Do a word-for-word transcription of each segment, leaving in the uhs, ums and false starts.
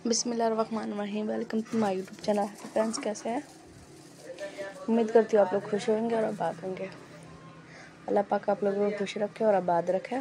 बिस्मिल्लाहिर्रहमानिर्रहीम। Welcome to my YouTube channel. Friends, कैसे हैं? उम्मीद करती हूँ आप लोग खुश होंगे और आबाद होंगे। अल्लाह पाक आप लोगों को खुश रखे और आबाद रखे।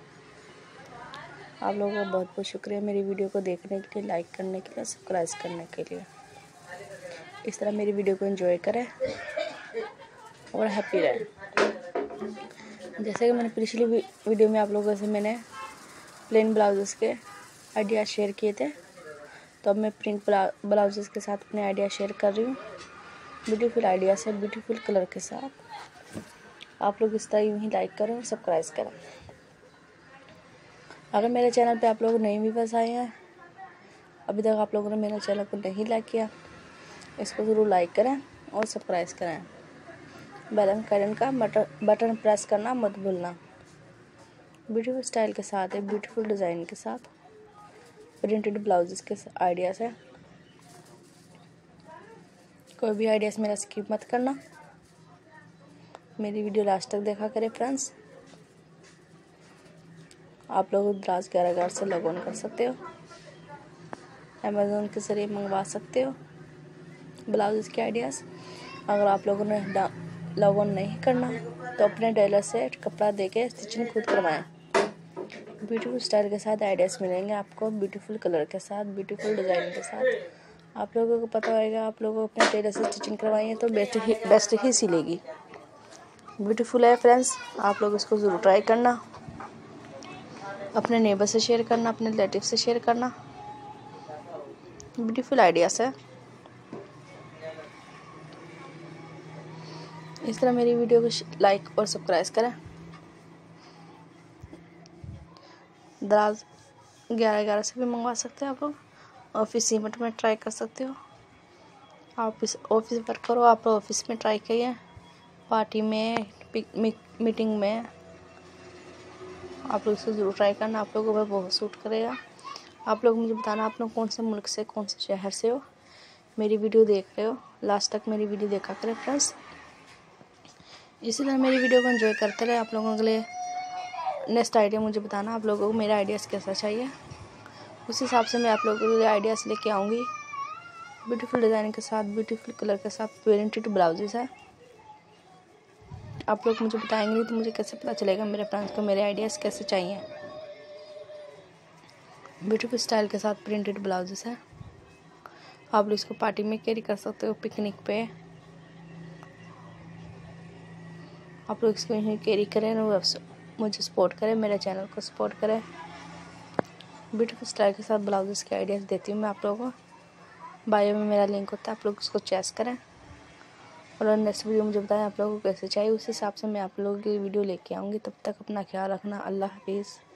आप लोगों का बहुत बहुत शुक्रिया मेरी वीडियो को देखने के लिए, लाइक करने के लिए, सब्सक्राइब करने के लिए। इस तरह मेरी वीडियो को एंजॉय करें और हैप्पी रहें। जैसे कि मैंने पिछली वीडियो में आप लोगों से मैंने प्लेन ब्लाउजेस के आइडिया शेयर किए थे, तो अब मैं प्रिंट ब्लाउजेस के साथ अपने आइडिया शेयर कर रही हूँ। ब्यूटीफुल आइडिया से ब्यूटीफुल कलर के साथ आप लोग इस तरह यूँ ही लाइक करें और सब्सक्राइब करें। अगर मेरे चैनल पे आप लोग नए व्यूअर्स आए हैं, अभी तक आप लोगों ने मेरे चैनल को नहीं लाइक किया, इसको ज़रूर लाइक करें और सब्सक्राइब करें। बेल आइकन का बटन प्रेस करना मत भूलना। ब्यूटीफुल स्टाइल के साथ, एक ब्यूटीफुल डिज़ाइन के साथ प्रिंटेड ब्लाउजेस के आइडियाज़ है। कोई भी आइडियाज़ मेरा स्किप मत करना, मेरी वीडियो लास्ट तक देखा करें। फ्रेंड्स, आप लोग द्राज कारागार से लॉग ऑन कर सकते हो, अमेज़ोन के ज़रिए मंगवा सकते हो ब्लाउजेस के आइडियाज़। अगर आप लोगों ने लॉग ऑन नहीं करना तो अपने टेलर से कपड़ा देके स्टिचिंग खुद करवाएं। ब्यूटीफुल स्टाइल के साथ आइडियाज़ मिलेंगे आपको, ब्यूटीफुल कलर के साथ, ब्यूटीफुल डिज़ाइन के साथ। आप लोगों को पता होगा, आप लोगों अपने टेलर से स्टिचिंग करवाइए तो बेस्ट ही बेस्ट ही सिलेगी। ब्यूटीफुल है फ्रेंड्स, आप लोग इसको ज़रूर ट्राई करना, अपने नेबर से शेयर करना, अपने रिलेटिव से शेयर करना। ब्यूटीफुल आइडियाज़ है। इस तरह मेरी वीडियो को लाइक और सब्सक्राइब करें। दराज ग्यारह ग्यारह से भी मंगवा सकते हैं आप लोग। ऑफिस सीमेंट में ट्राई कर सकते हो। ऑफिस ऑफिस वर्क करो, आप ऑफिस में ट्राई करिए, पार्टी में, मीटिंग में आप लोग इसको ज़रूर ट्राई करना। आप लोगों को बहुत सूट करेगा। आप लोग मुझे बताना आप लोग कौन से मुल्क से, कौन से शहर से हो, मेरी वीडियो देख रहे हो। लास्ट तक मेरी वीडियो देखा करें फ्रेंड्स। इसी तरह मेरी वीडियो को एंजॉय करते रहे। आप लोगों के लिए नेक्स्ट आइडिया मुझे बताना, आप लोगों को मेरा आइडियाज़ कैसा चाहिए, उस हिसाब से मैं आप लोगों के लिए आइडियाज़ लेके आऊँगी। ब्यूटीफुल डिज़ाइन के साथ, ब्यूटीफुल कलर के साथ प्रिंटेड ब्लाउजेस है। आप लोग मुझे बताएंगे नहीं तो मुझे कैसे पता चलेगा मेरे फ्रेंड्स को मेरे आइडियाज़ कैसे चाहिए। ब्यूटीफुल स्टाइल के साथ प्रिंटेड ब्लाउजेस है। आप लोग इसको पार्टी में कैरी कर सकते हो, पिकनिक पे आप लोग इसको यहीं कैरी करें और मुझे सपोर्ट करें, मेरे चैनल को सपोर्ट करें। ब्यूटीफुल स्टाइल के साथ ब्लाउजेस के आइडियाज़ देती हूँ मैं आप लोगों को। बायो में मेरा लिंक होता है, आप लोग उसको चेक करें और नेक्स्ट वीडियो मुझे बताएं आप लोगों को कैसे चाहिए, उस हिसाब से मैं आप लोगों की वीडियो लेके आऊँगी। तब तक अपना ख्याल रखना। अल्लाह हाफिज़।